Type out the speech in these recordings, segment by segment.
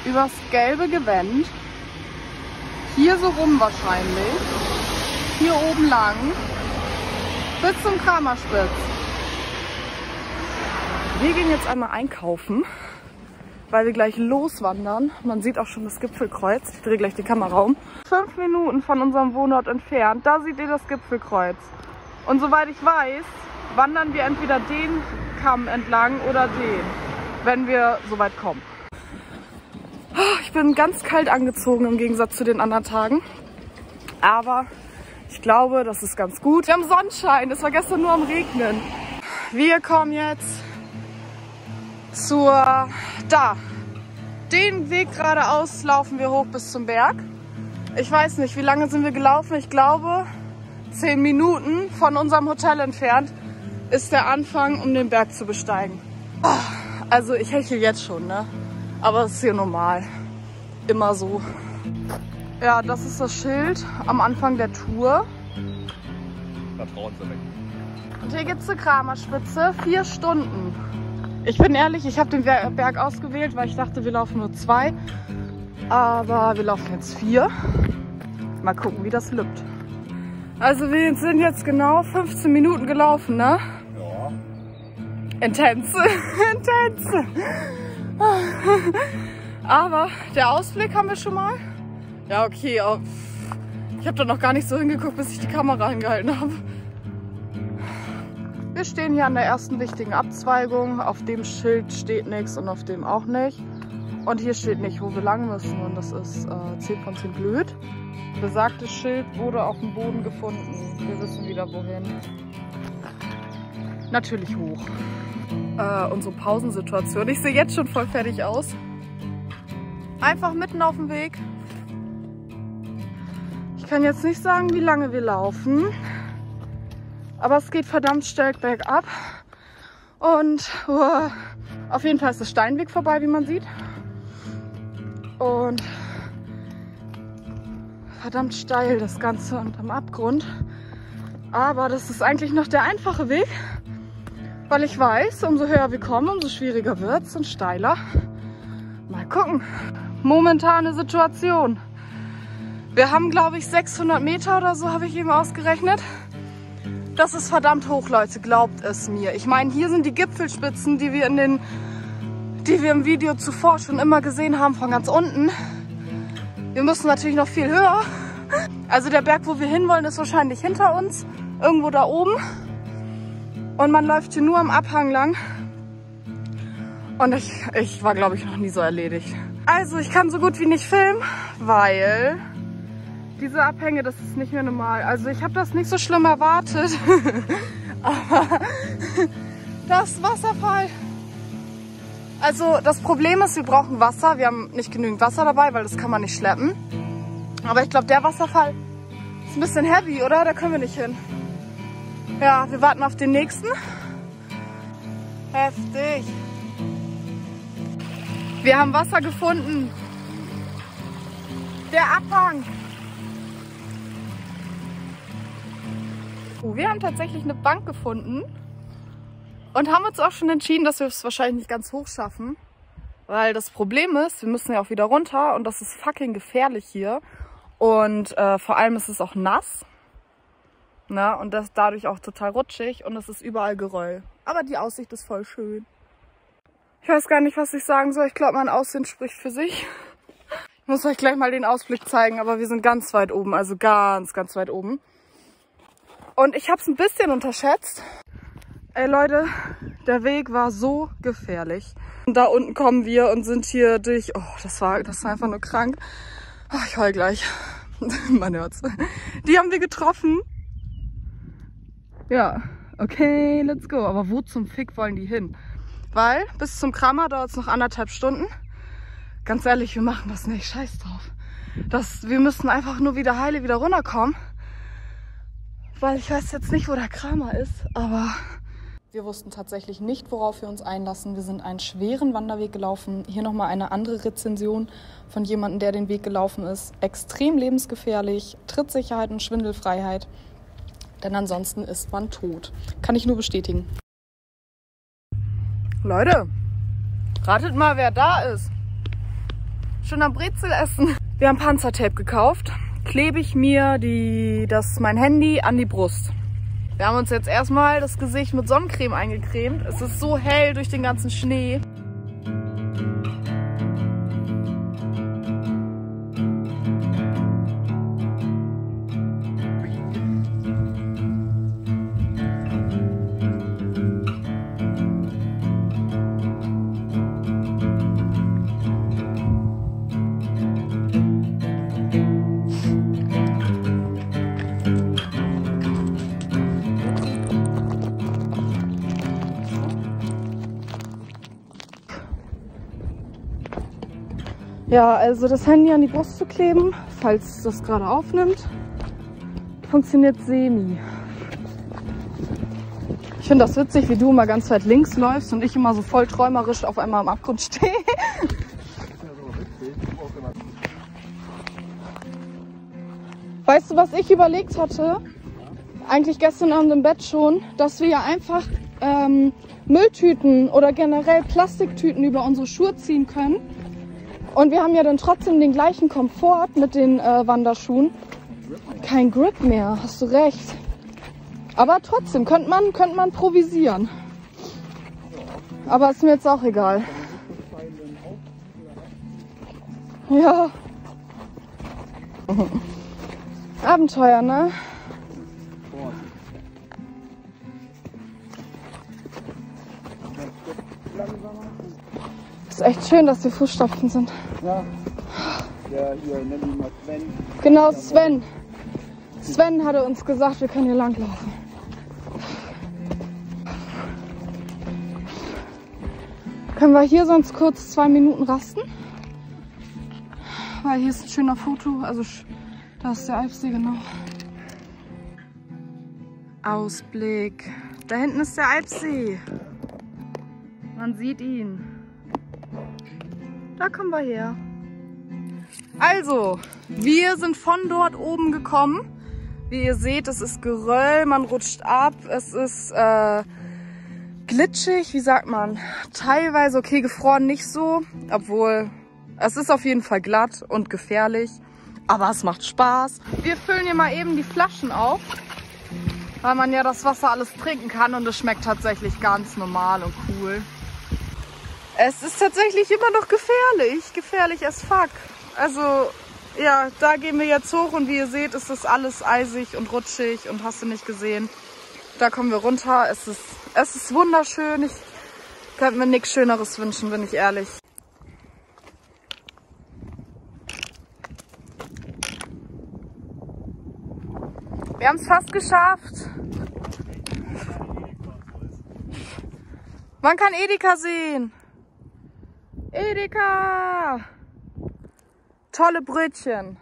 übers gelbe Gewänd, hier so rum wahrscheinlich, hier oben lang, bis zum Kramerspitz. Wir gehen jetzt einmal einkaufen, weil wir gleich loswandern. Man sieht auch schon das Gipfelkreuz. Ich drehe gleich die Kamera um. 5 Minuten von unserem Wohnort entfernt, da seht ihr das Gipfelkreuz. Und soweit ich weiß, wandern wir entweder den Kamm entlang oder den, wenn wir so weit kommen. Ich bin ganz kalt angezogen im Gegensatz zu den anderen Tagen. Aber ich glaube, das ist ganz gut. Wir haben Sonnenschein, es war gestern nur am Regnen. Wir kommen jetzt den Weg geradeaus laufen wir hoch bis zum Berg. Ich weiß nicht, wie lange sind wir gelaufen? Ich glaube, 10 Minuten von unserem Hotel entfernt ist der Anfang, um den Berg zu besteigen. Also ich hechle jetzt schon, ne? Aber es ist hier normal. Immer so. Ja, das ist das Schild am Anfang der Tour. Vertrauen Sie weg. Und hier gibt es eine Kramerspitze, 4 Stunden. Ich bin ehrlich, ich habe den Berg ausgewählt, weil ich dachte, wir laufen nur 2. Aber wir laufen jetzt 4. Mal gucken, wie das lübt. Also wir sind jetzt genau 15 Minuten gelaufen, ne? Ja. Intense. Aber der Ausblick haben wir schon mal. Ja, okay. Ich habe da noch gar nicht so hingeguckt, bis ich die Kamera hingehalten habe. Wir stehen hier an der ersten wichtigen Abzweigung. Auf dem Schild steht nichts und auf dem auch nicht. Und hier steht nicht, wo wir lang müssen. Und das ist 10 von 10 blöd. Besagtes Schild wurde auf dem Boden gefunden. Wir wissen wieder wohin. Natürlich hoch. Unsere Pausensituation. Ich sehe jetzt schon voll fertig aus. Einfach mitten auf dem Weg. Ich kann jetzt nicht sagen, wie lange wir laufen. Aber es geht verdammt steil bergab. Und auf jeden Fall ist der Steinweg vorbei, wie man sieht. Und verdammt steil das Ganze und am Abgrund. Aber das ist eigentlich noch der einfache Weg. Weil ich weiß, umso höher wir kommen, umso schwieriger wird es und steiler. Mal gucken. Momentane Situation. Wir haben, glaube ich, 600 Meter oder so, habe ich eben ausgerechnet. Das ist verdammt hoch, Leute, glaubt es mir. Ich meine, hier sind die Gipfelspitzen, die wir im Video zuvor schon immer gesehen haben, von ganz unten. Wir müssen natürlich noch viel höher. Also der Berg, wo wir hinwollen, ist wahrscheinlich hinter uns, irgendwo da oben. Und man läuft hier nur am Abhang lang. Und ich war, glaube ich, noch nie so erledigt. Also ich kann so gut wie nicht filmen, weil diese Abhänge, das ist nicht mehr normal. Also ich habe das nicht so schlimm erwartet. Aber das Wasserfall. Also das Problem ist, wir brauchen Wasser. Wir haben nicht genügend Wasser dabei, weil das kann man nicht schleppen. Aber ich glaube, der Wasserfall ist ein bisschen heavy, oder? Da können wir nicht hin. Ja, wir warten auf den nächsten. Heftig. Wir haben Wasser gefunden. Der Abhang. Wir haben tatsächlich eine Bank gefunden und haben uns auch schon entschieden, dass wir es wahrscheinlich nicht ganz hoch schaffen. Weil das Problem ist, wir müssen ja auch wieder runter und das ist fucking gefährlich hier. Und vor allem ist es auch nass. Na, und das dadurch auch total rutschig und es ist überall Geröll. Aber die Aussicht ist voll schön. Ich weiß gar nicht, was ich sagen soll. Ich glaube, mein Aussehen spricht für sich. Ich muss euch gleich mal den Ausblick zeigen, aber wir sind ganz weit oben, also ganz, ganz weit oben. Und ich habe es ein bisschen unterschätzt. Ey Leute, der Weg war so gefährlich. Und da unten kommen wir und sind hier durch... Oh, das war einfach nur krank. Oh, ich heul gleich. Man hört's. Die haben wir getroffen. Ja, okay, let's go. Aber wo zum Fick wollen die hin? Weil bis zum Kramer dauert es noch 1,5 Stunden. Ganz ehrlich, wir machen das nicht. Scheiß drauf. Wir müssen einfach nur wieder heile wieder runterkommen. Weil ich weiß jetzt nicht, wo der Kramer ist, aber wir wussten tatsächlich nicht, worauf wir uns einlassen. Wir sind einen schweren Wanderweg gelaufen. Hier nochmal eine andere Rezension von jemandem, der den Weg gelaufen ist. Extrem lebensgefährlich, Trittsicherheit und Schwindelfreiheit. Denn ansonsten ist man tot. Kann ich nur bestätigen. Leute, ratet mal, wer da ist. Schon am Brezel essen. Wir haben Panzertape gekauft. Klebe ich mir mein Handy an die Brust. Wir haben uns jetzt erstmal das Gesicht mit Sonnencreme eingecremt. Es ist so hell durch den ganzen Schnee. Ja, also das Handy an die Brust zu kleben, falls das gerade aufnimmt, funktioniert semi. Ich finde das witzig, wie du immer ganz weit links läufst und ich immer so voll träumerisch auf einmal am Abgrund stehe. Weißt du, was ich überlegt hatte? Eigentlich gestern Abend im Bett schon, dass wir ja einfach Mülltüten oder generell Plastiktüten über unsere Schuhe ziehen können. Und wir haben ja dann trotzdem den gleichen Komfort mit den Wanderschuhen. Kein Grip mehr, hast du recht. Aber trotzdem könnte man provisieren. Aber ist mir jetzt auch egal. Ja. Abenteuer, ne? Ist echt schön, dass die Fußstapfen sind. Ja. Ja, hier nennen wir mal Sven. Genau, Sven. Sven hatte uns gesagt, wir können hier langlaufen. Können wir hier sonst kurz 2 Minuten rasten? Weil hier ist ein schöner Foto. Also da ist der Alpsee, genau. Ausblick. Da hinten ist der Alpsee. Man sieht ihn. Da kommen wir her. Also, wir sind von dort oben gekommen. Wie ihr seht, es ist Geröll, man rutscht ab, es ist glitschig, wie sagt man, teilweise okay, gefroren nicht so, obwohl es ist auf jeden Fall glatt und gefährlich, aber es macht Spaß. Wir füllen hier mal eben die Flaschen auf, weil man ja das Wasser alles trinken kann und es schmeckt tatsächlich ganz normal und cool. Es ist tatsächlich immer noch gefährlich as fuck. Also ja, da gehen wir jetzt hoch und wie ihr seht, ist das alles eisig und rutschig und hast du nicht gesehen. Da kommen wir runter, es ist wunderschön. Ich könnte mir nichts Schöneres wünschen, bin ich ehrlich. Wir haben es fast geschafft. Man kann Edeka sehen. Edeka! Tolle Brötchen.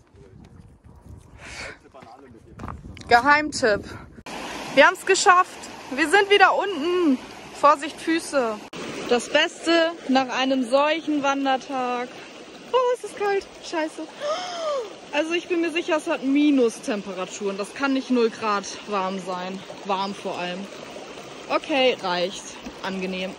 Geheimtipp. Wir haben es geschafft. Wir sind wieder unten. Vorsicht, Füße. Das Beste nach einem solchen Wandertag. Oh, es ist kalt. Scheiße. Also ich bin mir sicher, es hat Minustemperaturen. Das kann nicht 0 Grad warm sein. Warm vor allem. Okay, reicht. Angenehm.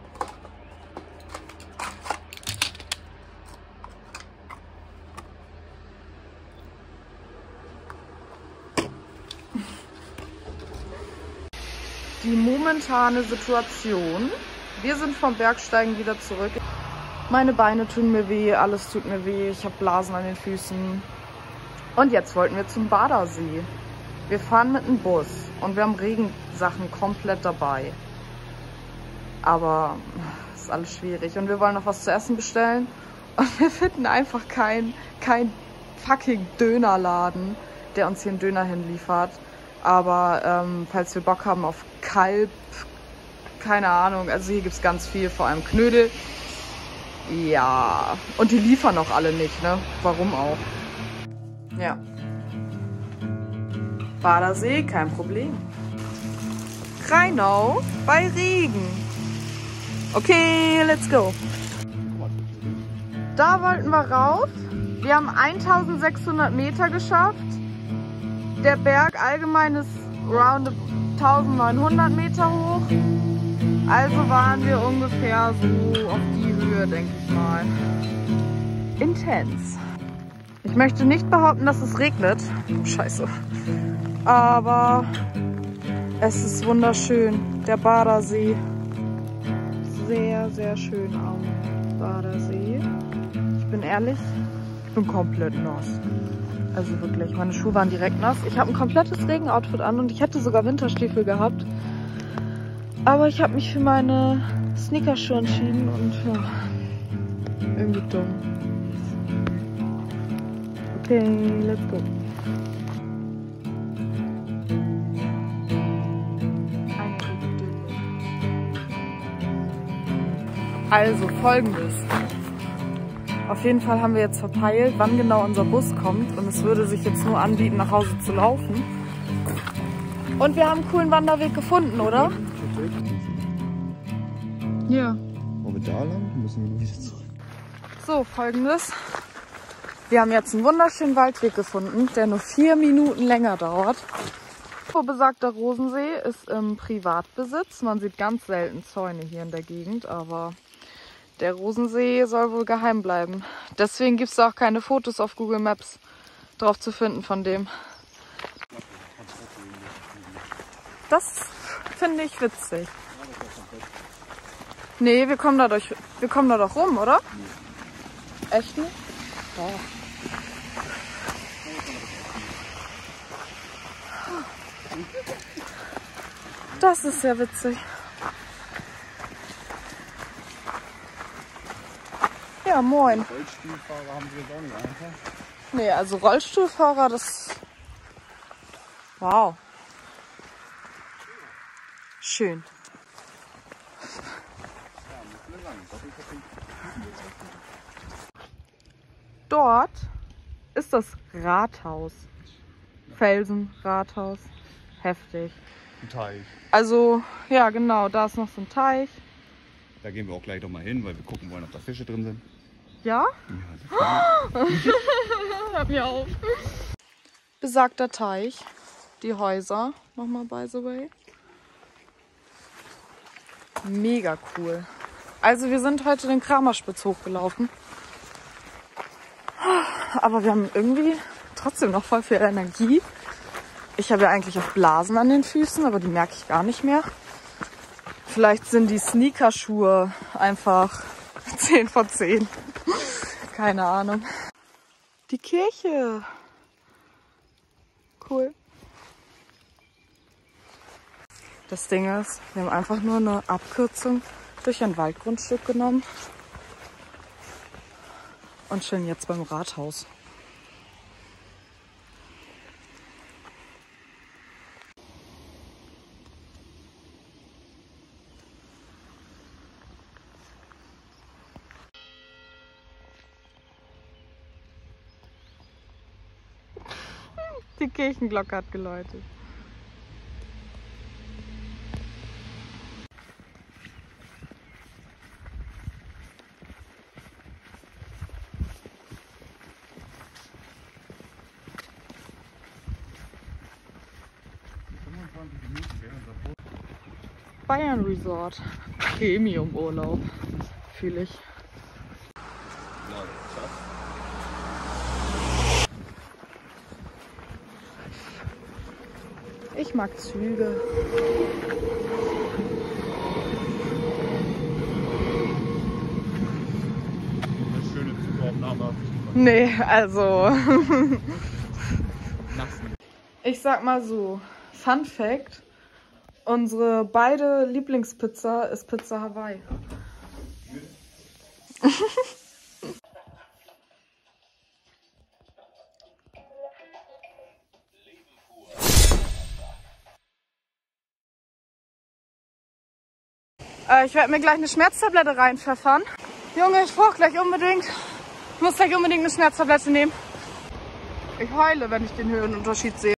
Die momentane Situation. Wir sind vom Bergsteigen wieder zurück. Meine Beine tun mir weh, alles tut mir weh. Ich habe Blasen an den Füßen. Und jetzt wollten wir zum Badersee. Wir fahren mit einem Bus und wir haben Regensachen komplett dabei. Aber es ist alles schwierig. Und wir wollen noch was zu essen bestellen. Und wir finden einfach kein fucking Dönerladen, der uns hier einen Döner hinliefert. Aber falls wir Bock haben auf Kalb, keine Ahnung, also hier gibt es ganz viel, vor allem Knödel. Ja, und die liefern auch alle nicht, ne? Warum auch? Ja. Badersee, kein Problem. Rheinau bei Regen. Okay, let's go. Da wollten wir rauf. Wir haben 1600 Meter geschafft. Der Berg allgemein ist round 1900 Meter hoch. Also waren wir ungefähr so auf die Höhe, denke ich mal. intens. Ich möchte nicht behaupten, dass es regnet. Scheiße. Aber es ist wunderschön. Der Badersee. Sehr, sehr schön am Badersee. Ich bin ehrlich, ich bin komplett nass. Also wirklich, meine Schuhe waren direkt nass. Ich habe ein komplettes Regenoutfit an und ich hätte sogar Winterstiefel gehabt. Aber ich habe mich für meine Sneakerschuhe entschieden und ja, irgendwie dumm. Okay, let's go. Also Folgendes. Auf jeden Fall haben wir jetzt verpeilt, wann genau unser Bus kommt. Und es würde sich jetzt nur anbieten, nach Hause zu laufen. Und wir haben einen coolen Wanderweg gefunden, oder? Ja. Wollen wir da lang? Müssen wir wieder zurück. So, Folgendes. Wir haben jetzt einen wunderschönen Waldweg gefunden, der nur 4 Minuten länger dauert. Besagter Rosensee ist im Privatbesitz. Man sieht ganz selten Zäune hier in der Gegend, aber der Rosensee soll wohl geheim bleiben. Deswegen gibt es auch keine Fotos auf Google Maps drauf zu finden von dem. Das finde ich witzig. Nee, wir kommen da doch rum, oder? Echt nicht? Doch. Das ist ja witzig. Ja, moin. Rollstuhlfahrer haben wir jetzt auch nicht einfach. Nee, also Rollstuhlfahrer, das... Wow. Schön. Dort ist das Rathaus. Felsenrathaus. Heftig. Ein Teich. Also, ja genau, da ist noch so ein Teich. Da gehen wir auch gleich noch mal hin, weil wir gucken wollen, ob da Fische drin sind. Ja? Ja, Hör mir auf. Besagter Teich. Die Häuser, nochmal by the way. Mega cool. Also wir sind heute den Kramerspitz hochgelaufen. Aber wir haben irgendwie trotzdem noch voll viel Energie. Ich habe ja eigentlich auch Blasen an den Füßen, aber die merke ich gar nicht mehr. Vielleicht sind die Sneakerschuhe einfach 10 von 10. Keine Ahnung. Die Kirche. Cool. Das Ding ist, wir haben einfach nur eine Abkürzung durch ein Waldgrundstück genommen und chillen jetzt beim Rathaus. Die Kirchenglocke hat geläutet. Bayern Resort. Premium Urlaub. Fühle ich. Ich mag Züge. eine schöne Zugaufnahme. Nee, also. Ich sag mal so, Fun Fact, unsere beide Lieblingspizza ist Pizza Hawaii. Ich werde mir gleich eine Schmerztablette reinpfeffern. Junge, ich brauche gleich unbedingt, ich muss gleich unbedingt eine Schmerztablette nehmen. Ich heule, wenn ich den Höhenunterschied sehe.